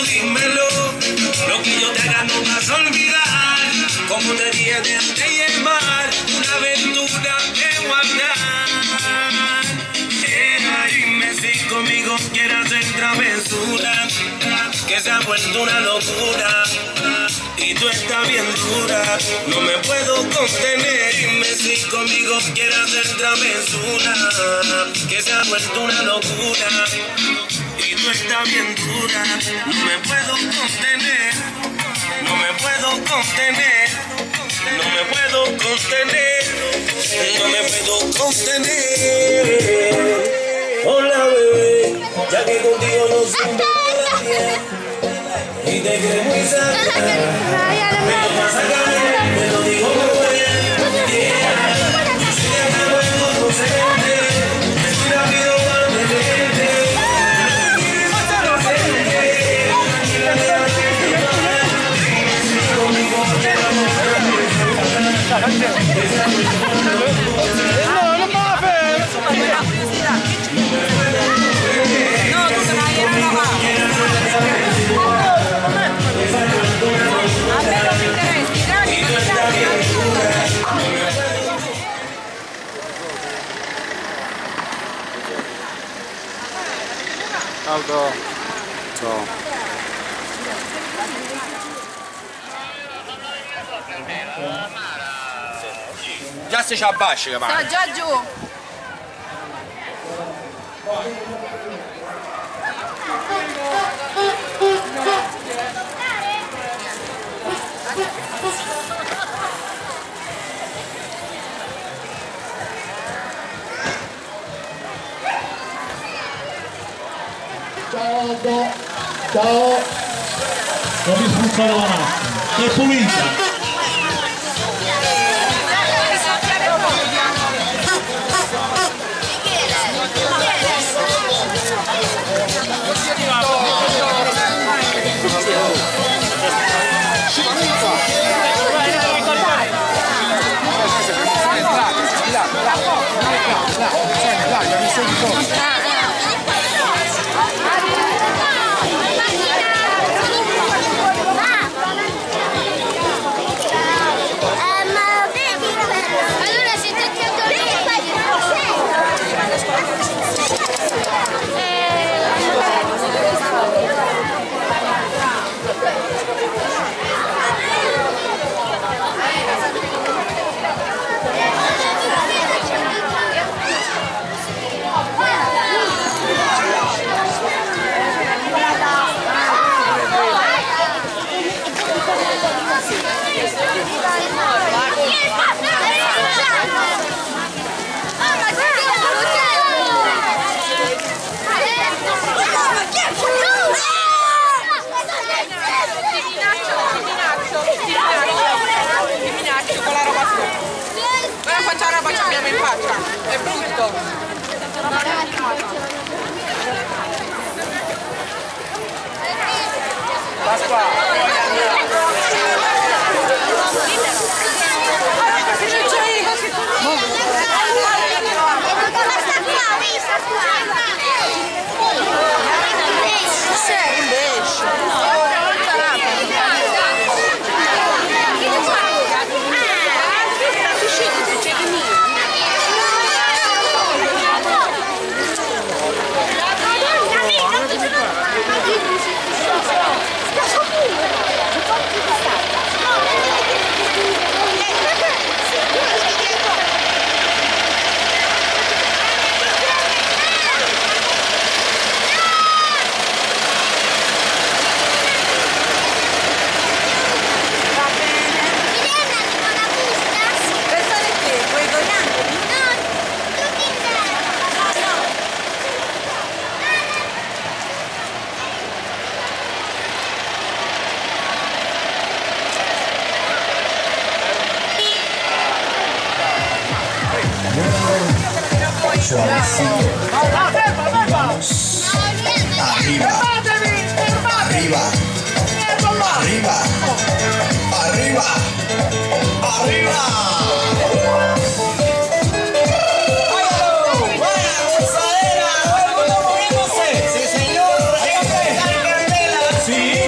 dímelo. Lo que yo te haga no vas a olvidar. Como te dije de antes y el mar, una aventura de guardar. Dime si conmigo quieres hacer travesura, que se ha vuelto una locura. Y tú estás bien dura, no me puedo contener. Dime si conmigo quieres hacer travesura, que se ha vuelto una locura. Y tú estás bien dura, no me puedo contener. No me puedo contener. No me puedo contener. No me puedo contener. Hola bebé, ya que contigo no siento nada bien. Y te crees muy sana, pero vas a caer, te lo digo muy bien. Si te acabo de conocerte, estoy rápido para tenerte. Conmigo te vamos a Aldo. Ciao. Già se ci abbasci, capace. Sta già giù. Ciao Aldo, ciao, non mi spruzzare la macchina, è pulita. È brutto. Arriba, arriba, arriba, arriba, arriba. ¡Vaya gozadera! ¡Sí, señor! ¡Hay que estar en candela! ¡Sí!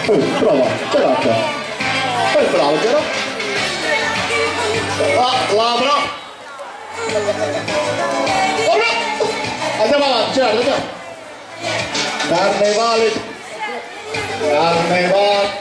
Prova, certo. Bravo, Gero. Laura. Andiamo avanti, certo, andiamo. Carnevale. Carnevale.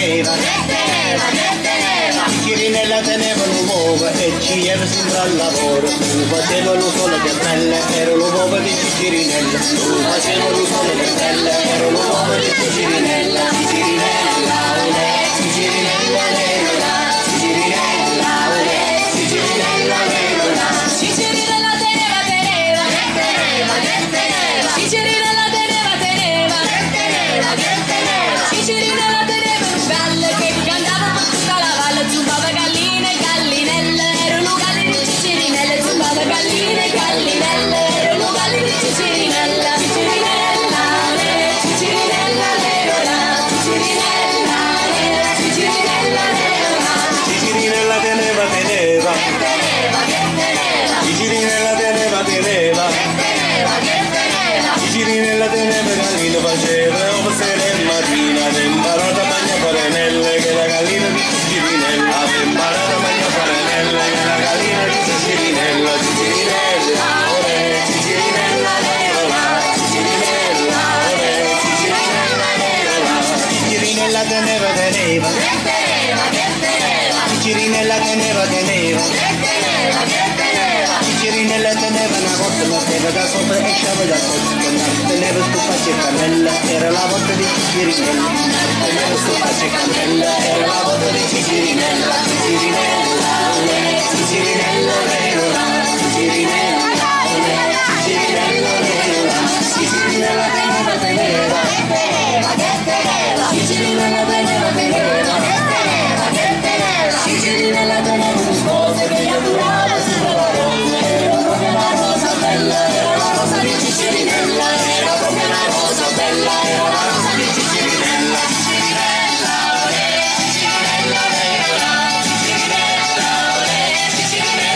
teneva, Cirinella teneva l'uovo e ci era sempre al lavoro, lo faceva lo solo che bella, era l'uovo di Cirinella, lo faceva lo solo che bella, era l'uovo di Cirinella, Cirinella, olè, Cirinella, leola, Cirinella, olè, Cirinella, leola, Cirinella teneva, Cirinella teneva, Cirinella teneva un gallo che cantava per tutta la valle, zumbava galline e gallinelle, erano galli di Cirinella, zumbava galline e gallinelle, erano galli di Cirinella, Cirinella, Cirinella, leola, Cirinella, Cirinella, leola, Cirinella teneva, Cirinella teneva, Cirinella teneva gallina faceva, sera e mattina, aveva imparato a mangiare farinelle, che la gallina di Cirinella, aveva imparato a mangiare farinelle, che la gallina di Cirinella, Cirinella, olè, Cirinella, leola, Cirinella, olè, Cirinella, leola, Cirinella teneva, Cirinella teneva, Cirinella teneva una volta, metteva da sopra e sciava da sotto, teneva sto faccia e cannella, era la volta di Cirinella, teneva sto faccia e cannella, era la volta di Cirinella, Cirinella, olè, Cirinella, leola, Cirinella, olè, Cirinella, leola, Cirinella teneva, Cirinella teneva un sposo che gli adorava sulla parola, era proprio una rosa bella, era la rosa di Cirinella, era proprio una rosa bella, era la rosa di Cirinella, Cirinella, olè, Cirinella, leola, Cirinella, olè, Cirinella.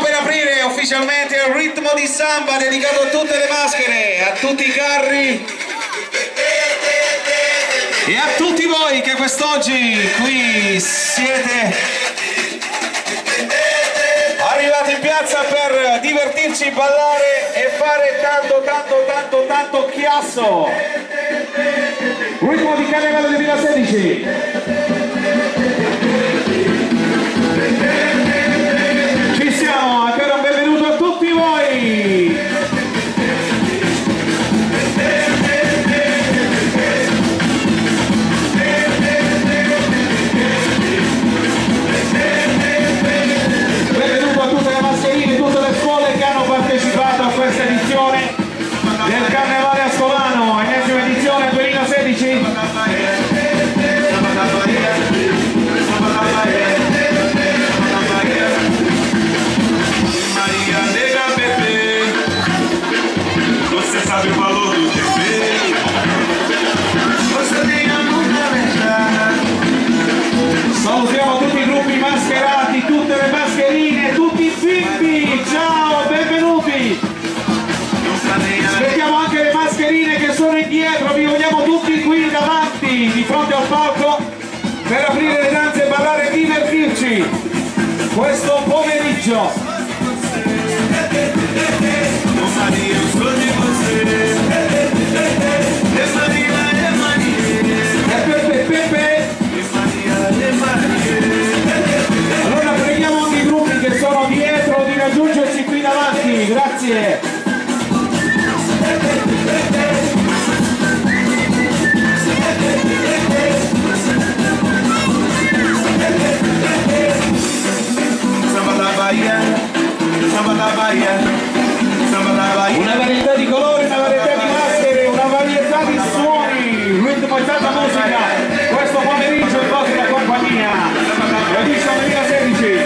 per aprire ufficialmente il ritmo di samba dedicato a tutte le maschere, a tutti i carri e a tutti voi che quest'oggi qui siete arrivati in piazza per divertirci, ballare e fare tanto chiasso. Ritmo di Carnevale 2016. Ci siamo, ancora un benvenuto a tutti voi. Benvenuto a tutte le mascherine, tutte le scuole che hanno partecipato a questa edizione del Carnevale Ascolano, ennesima edizione 2016. Você sabe o valor do defeito. Você nem a nunca deixar. Salutiamo tutti i gruppi mascherati, tutte le mascherine, tutti i bimbi, ciao, benvenuti! Aspettiamo anche le mascherine che sono indietro, vi vogliamo tutti qui davanti, di fronte al palco, per aprire le danze e ballare e divertirci questo pomeriggio. Allora preghiamo anche i gruppi che sono dietro di raggiungerci qui davanti, grazie. Una varietà di colori, una varietà di maschere, una varietà di suoni, ritmo e tanta musica, questo pomeriggio in vostra compagnia, edizione 2016.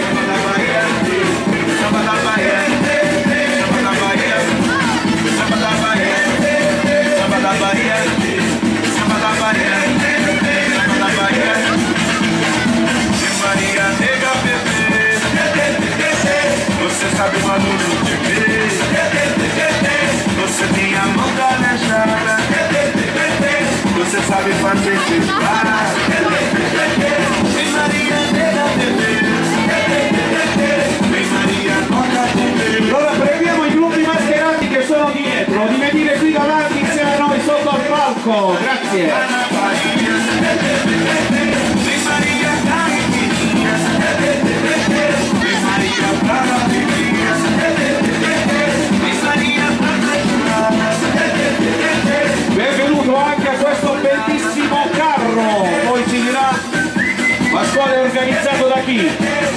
Você sabe o valor do TV. Você tem a mão calejada. Você sabe fazer festival. Vem Maria, nega bebê. Vem Maria, toca bebê. Allora preghiamo i gruppi mascherati che sono dietro di venire qui davanti insieme a noi sotto al palco, grazie. Vem Maria, caipirinha. Vem Maria, pra la alegria. Vem Maria, pra Benvenuto anche a questo bellissimo carro, poi ci dirà la scuola è organizzato da chi?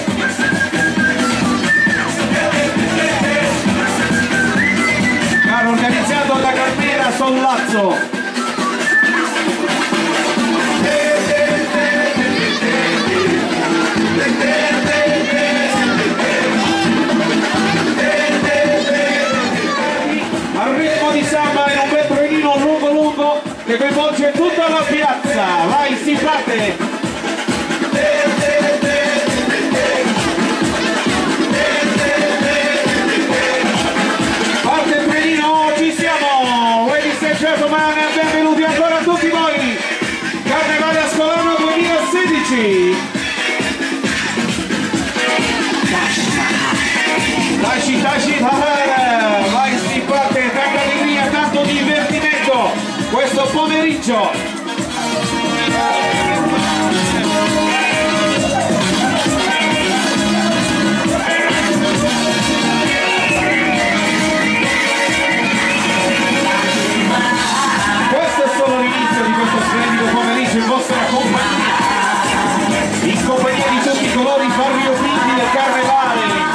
Carro organizzato da Carmela Sollazzo. Al ritmo di samba in un bel trenino lungo che coinvolge tutta la piazza, vai si batte! Parte il trenino, ci siamo! Ladies and gentlemen, benvenuti ancora a tutti voi! Carnevale Ascolano 2016! Taci, vai si parte, tanta allegria, tanto divertimento questo pomeriggio. Questo è solo l'inizio di questo splendido pomeriggio in vostra compagnia, in compagnia di tutti i colori variopinti del Carnevale.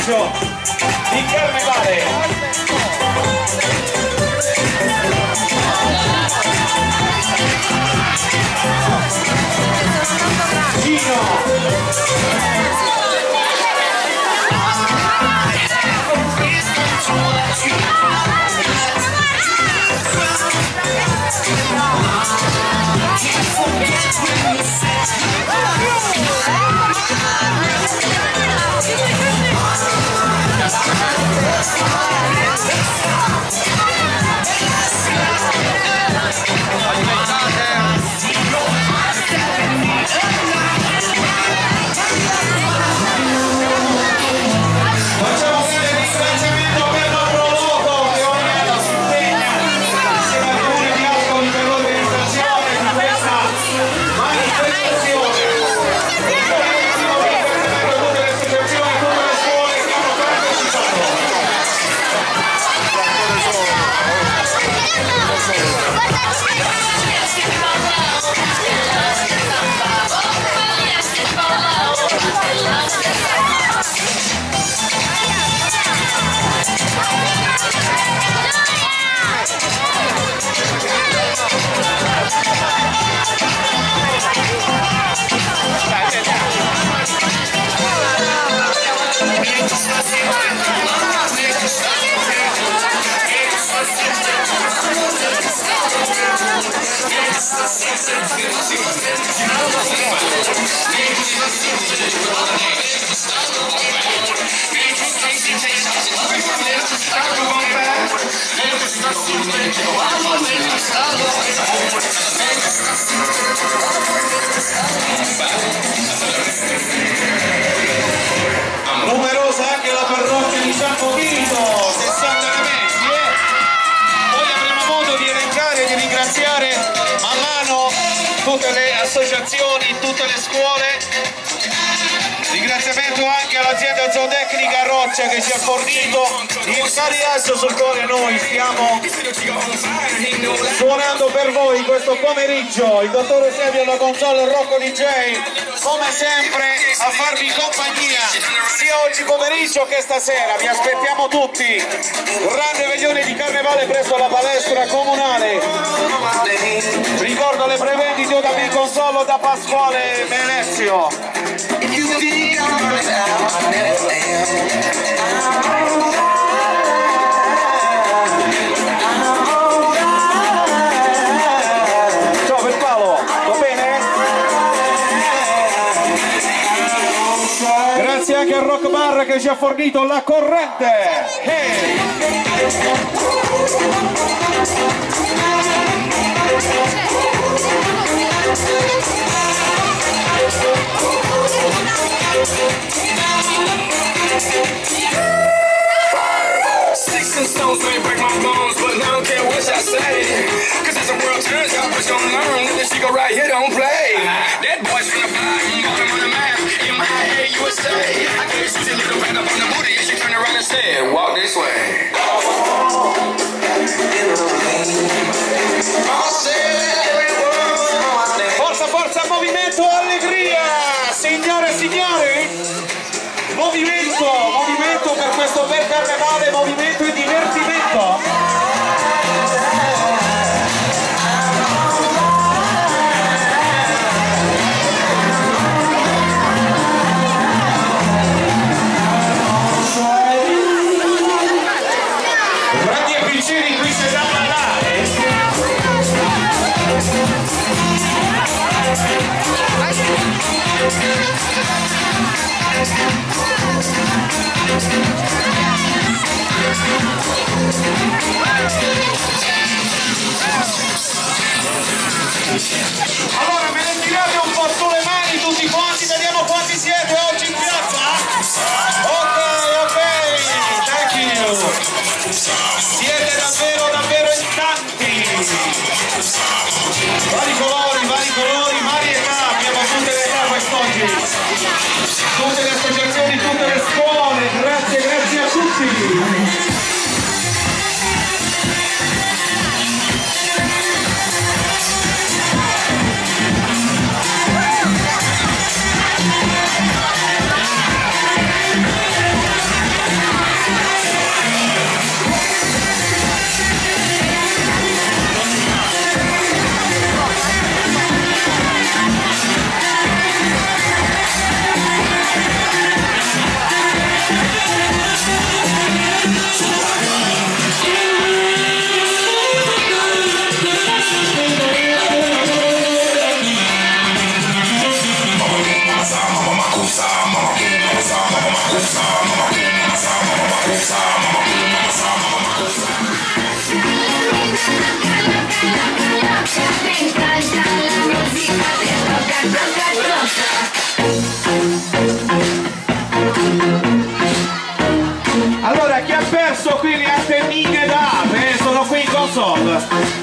pomeriggio di Carnevale. Numerosa anche la parrocchia di San Pochino, 60 elementi, Poi avremo modo di elencare e di ringraziare a mano tutte le associazioni, tutte le scuole. Ringraziamento anche all'azienda zootecnica Roccia che ci ha fornito il cariaggio sul quale noi stiamo suonando per voi questo pomeriggio. Il dottore Eusebio alla console, Rocco DJ come sempre a farvi compagnia sia oggi pomeriggio che stasera. Vi aspettiamo tutti, grande veglione di Carnevale presso la palestra comunale. Ricordo le prevendite da Mi Consolo da Pasquale Venezio. Ciao per Paolo, va bene? Grazie anche al Rock Bar che ci ha fornito la corrente. Sticks and stones may break my bones, but I don't care what I say. Cause as the world turns out, but don't learn that this shit go right here don't play. That boy's from the bottom, bottom on the map. MIA USA. I gave Susie a little pat up on the booty and she turned around and said, walk this way. Forza, forza, movimento, allegria! Signore e signori, movimento per questo bel carnevale, movimento e divertimento. Grandi e piccini qui c'è da ballare. stop.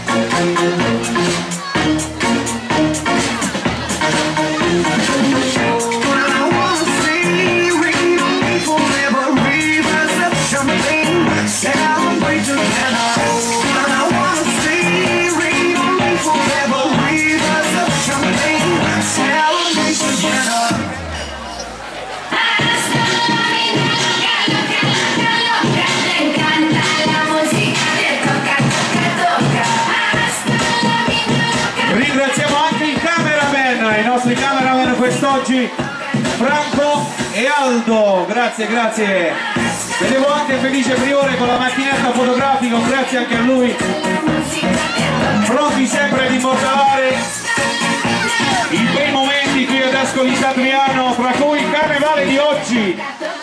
Ringraziamo anche i cameraman, i nostri cameraman quest'oggi, Franco e Aldo, grazie, grazie. Vedevo anche Felice Priore con la macchinetta fotografica, grazie anche a lui, pronti sempre ad immortalare i bei momenti qui ad Ascoli Satriano, fra cui il carnevale di oggi,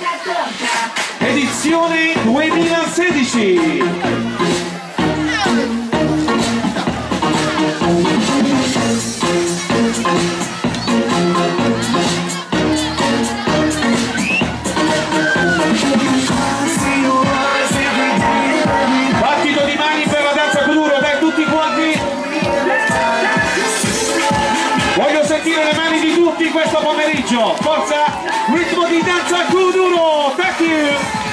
edizione 2016. Battito di mani per la danza kuduro, dai tutti quanti. Voglio sentire le mani di tutti questo pomeriggio. Forza, ritmo di danza kuduro. Thank you.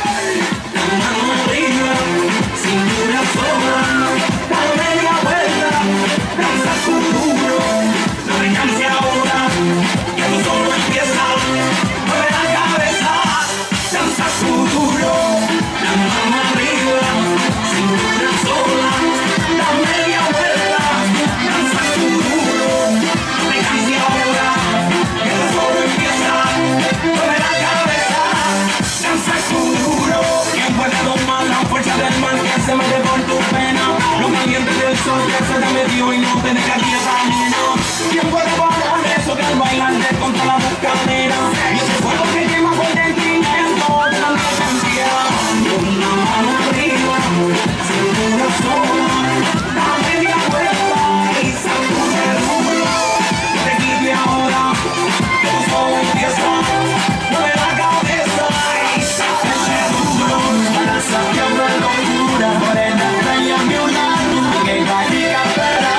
Y no te deja aquí camino. ¿Quién puede parar eso que el bailante contra la buscadera? Y ese fuego que quema por dentro y dentro de la esencia. Con una mano arriba, cintura sola, da media vuelta y sacude el mundo. No te quites ahora, que todo empieza. Mueve la cabeza y sáquese duro. Para sacar la locura, morena, tráigame un lado que vaya a esperar.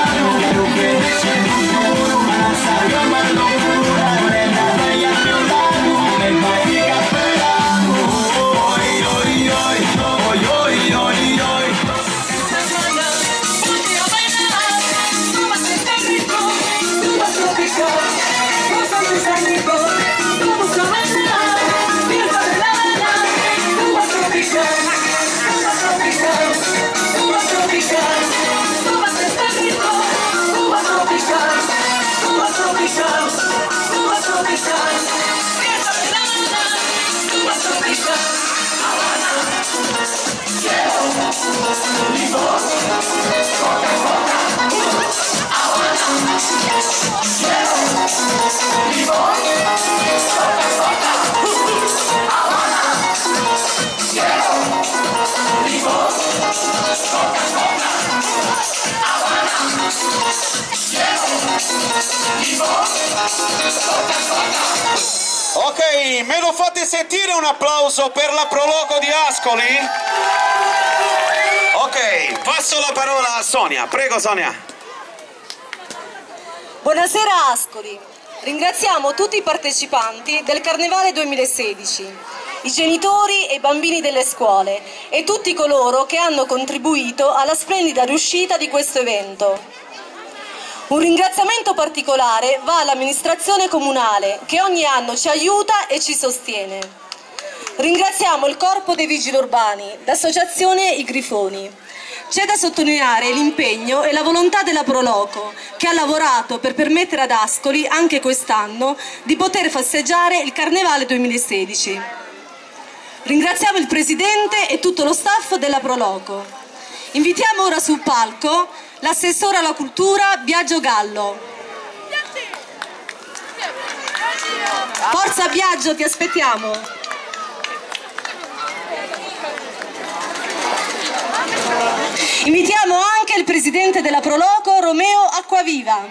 Ok, me lo fate sentire un applauso per la Proloco di Ascoli? Ok, passo la parola a Sonia, prego Sonia. Buonasera Ascoli, ringraziamo tutti i partecipanti del Carnevale 2016, i genitori e i bambini delle scuole e tutti coloro che hanno contribuito alla splendida riuscita di questo evento. Un ringraziamento particolare va all'amministrazione comunale che ogni anno ci aiuta e ci sostiene. Ringraziamo il Corpo dei Vigili Urbani, l'associazione I Grifoni. C'è da sottolineare l'impegno e la volontà della Proloco, che ha lavorato per permettere ad Ascoli, anche quest'anno, di poter festeggiare il Carnevale 2016. Ringraziamo il Presidente e tutto lo staff della Proloco. Invitiamo ora sul palco l'assessore alla cultura Biagio Gallo. Forza Biagio, ti aspettiamo. Invitiamo anche il presidente della Proloco Romeo Acquaviva.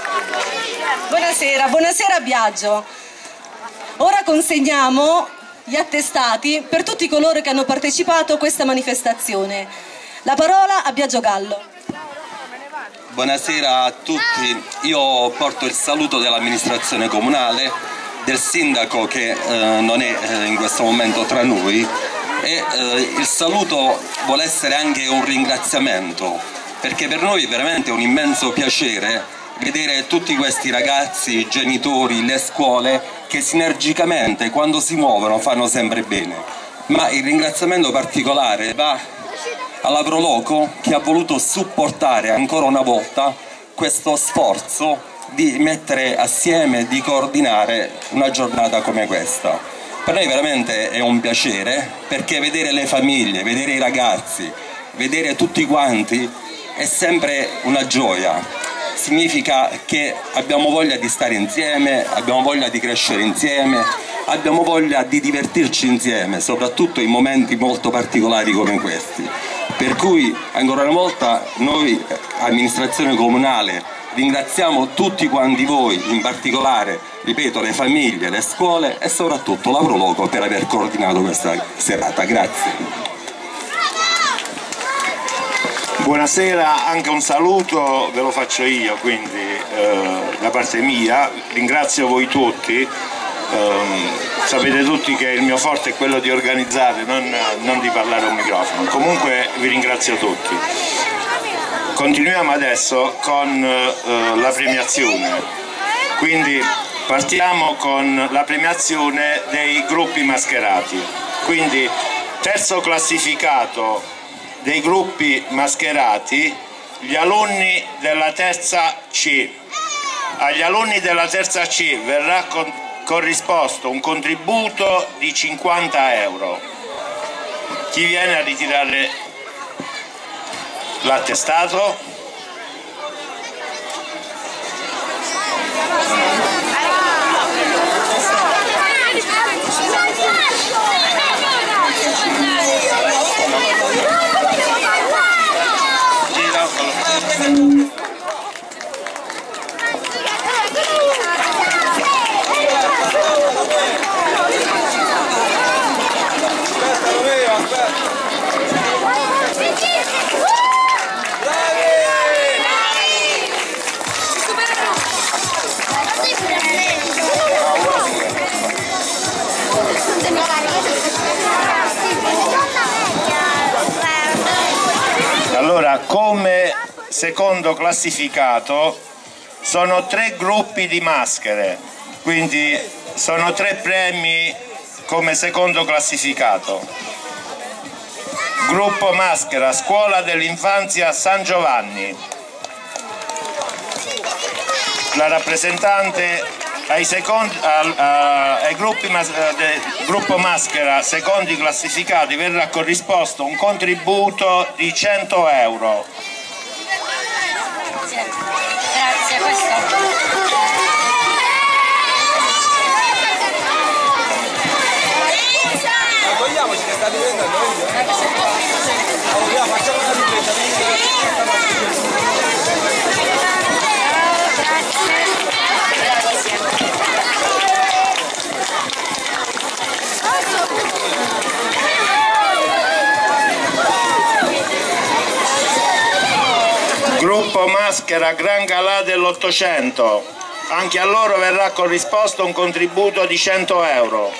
Buonasera, buonasera Biagio. Ora consegniamo gli attestati per tutti coloro che hanno partecipato a questa manifestazione. La parola a Biagio Gallo. Buonasera a tutti, io porto il saluto dell'amministrazione comunale, del sindaco che non è in questo momento tra noi, e il saluto vuole essere anche un ringraziamento, perché per noi è veramente un immenso piacere vedere tutti questi ragazzi, i genitori, le scuole che sinergicamente quando si muovono fanno sempre bene. Ma il ringraziamento particolare va alla Proloco, che ha voluto supportare ancora una volta questo sforzo di mettere assieme, di coordinare una giornata come questa. Per noi veramente è un piacere, perché vedere le famiglie, vedere i ragazzi, vedere tutti quanti è sempre una gioia. Significa che abbiamo voglia di stare insieme, abbiamo voglia di crescere insieme, abbiamo voglia di divertirci insieme, soprattutto in momenti molto particolari come questi. Per cui ancora una volta noi, amministrazione comunale, ringraziamo tutti quanti voi, in particolare, ripeto, le famiglie, le scuole e soprattutto la Proloco per aver coordinato questa serata. Grazie. Buonasera, anche un saluto ve lo faccio io, quindi da parte mia, ringrazio voi tutti, sapete tutti che il mio forte è quello di organizzare, non di parlare a un microfono, comunque vi ringrazio tutti. Continuiamo adesso con la premiazione, quindi partiamo con la premiazione dei gruppi mascherati, quindi terzo classificato dei gruppi mascherati, gli alunni della terza C. Agli alunni della terza C verrà corrisposto un contributo di 50 euro. Chi viene a ritirare l'attestato? Allora, come secondo classificato sono 3 gruppi di maschere, quindi sono 3 premi come secondo classificato. Gruppo maschera, Scuola dell'Infanzia San Giovanni. La rappresentante ai gruppo maschera secondi classificati verrà corrisposto un contributo di 100 euro. Grazie, Togliamoci che sta diventando meglio. Facciamo una ripresa. Gruppo maschera Gran Galà dell'800, anche a loro verrà corrisposto un contributo di 100 euro.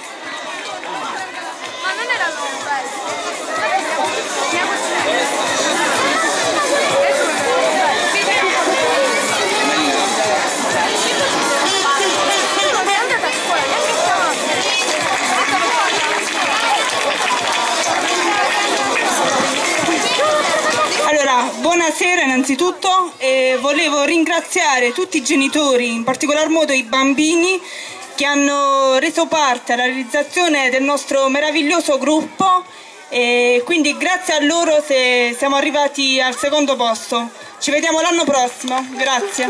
Allora, buonasera innanzitutto, volevo ringraziare tutti i genitori, in particolar modo i bambini che hanno reso parte alla realizzazione del nostro meraviglioso gruppo, e quindi grazie a loro siamo arrivati al secondo posto. Ci vediamo l'anno prossimo, grazie.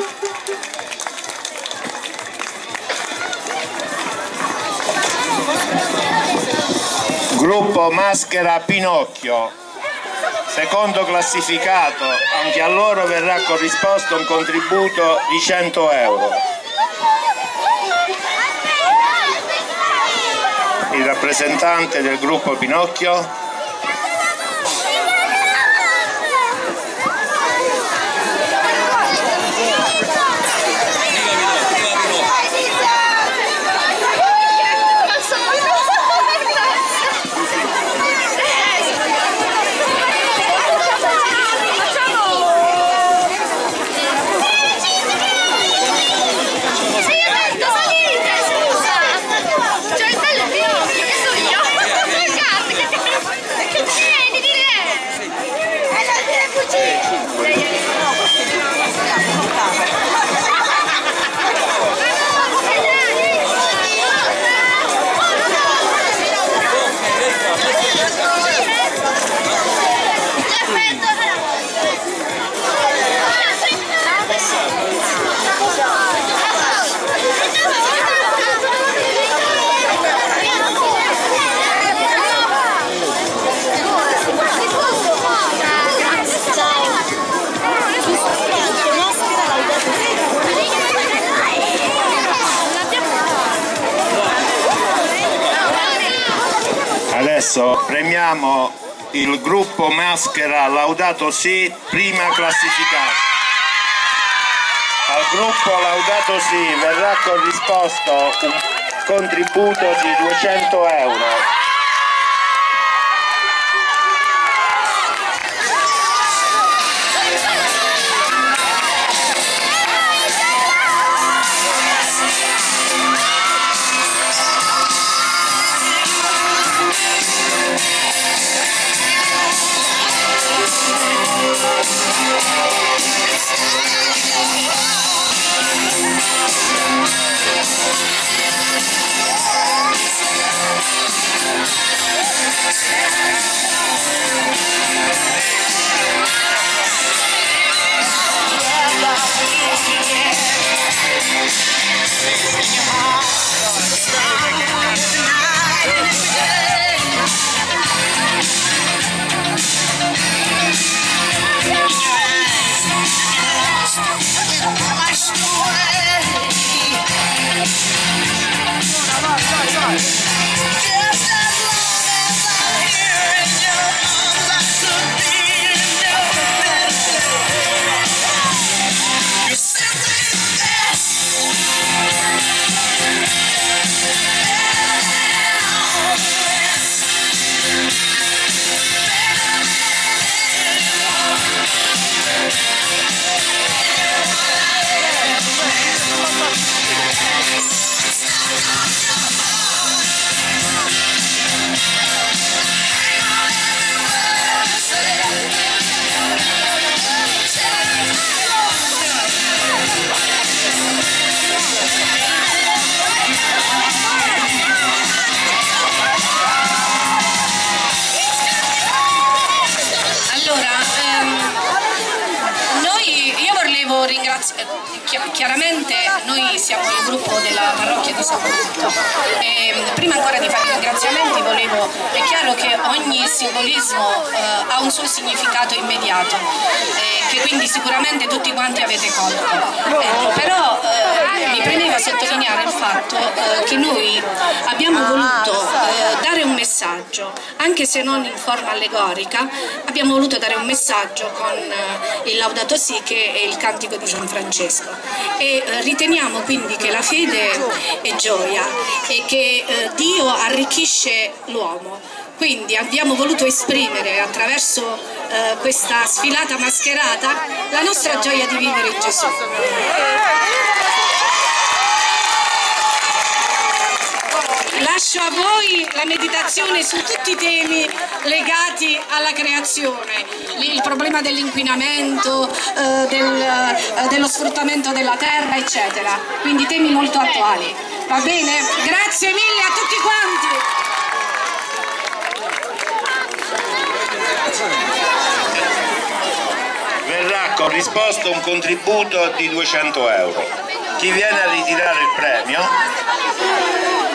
Gruppo maschera Pinocchio, secondo classificato, anche a loro verrà corrisposto un contributo di 100 euro. rappresentante del gruppo Pinocchio. Adesso premiamo il gruppo Maschera Laudato Si, prima classificato. Al gruppo Laudato Si verrà corrisposto un contributo di 200 euro. Chiaramente noi siamo il gruppo della parrocchia di San Benedetto e prima ancora di fare i ringraziamenti è chiaro che ogni simbolismo ha un suo significato immediato che quindi sicuramente tutti quanti avete colto, però mi premeva sottolineare il fatto che noi abbiamo voluto dare un messaggio, anche se non in forma allegorica, abbiamo voluto dare un messaggio con il Laudato Si, che è il cantico di San Francesco, e riteniamo quindi che la fede è gioia e che Dio arricchisce l'uomo. Quindi abbiamo voluto esprimere attraverso questa sfilata mascherata la nostra gioia di vivere in Gesù. Lascio a voi la meditazione su tutti i temi legati alla creazione, il problema dell'inquinamento, dello sfruttamento della terra, eccetera. Quindi temi molto attuali. Va bene? Grazie mille a tutti quanti! Verrà corrisposto un contributo di 200 euro. Chi viene a ritirare il premio